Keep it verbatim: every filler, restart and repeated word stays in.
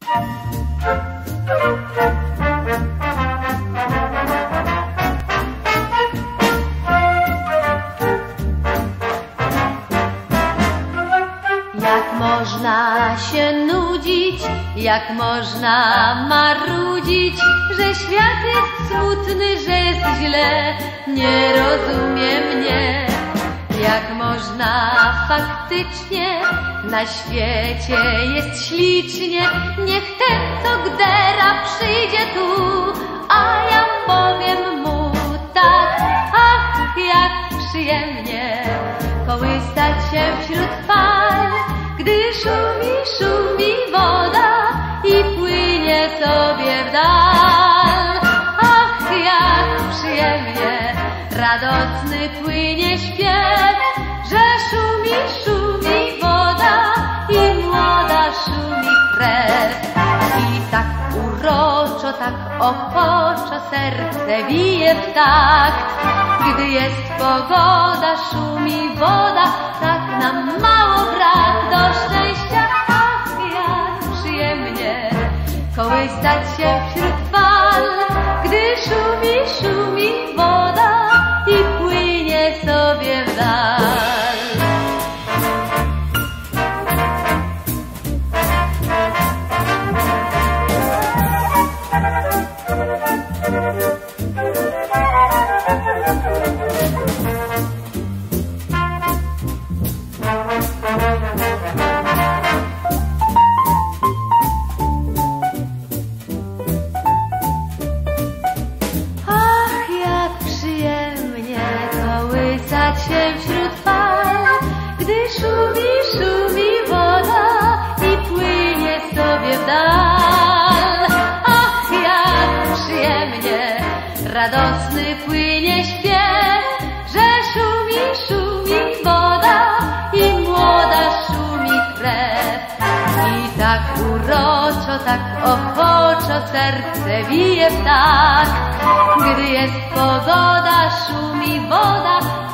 Jak można się nudzić, jak można marudzić, że świat jest smutny, że jest źle, nie rozumie mnie. Jak można faktycznie, na świecie jest ślicznie, niech ten, co gdera, przyjdzie tu, a ja powiem mu tak. Ach, jak przyjemnie kołysać się wśród fal, gdy szumi, szumi woda i płynie sobie w dal. Ach, jak przyjemnie radosny płynie śpiew, że szumi, szumi woda i młoda szumi krew. I tak uroczo, tak ochoczo serce bije w takt, gdy jest pogoda, szumi woda, tak nam mało brak do szczęścia. Ach, jak przyjemnie kołysać się wśród fal, gdy szumi, szumi woda i płynie sobie w dal. Się wśród fal, gdy szumi, szumi woda i płynie sobie w dal. Ach, jak przyjemnie radosny płynie śpiew, że szumi, szumi woda i młoda szumi krew. I tak uroczo, tak ochoczo serce bije w takt, gdy jest pogoda, szumi woda,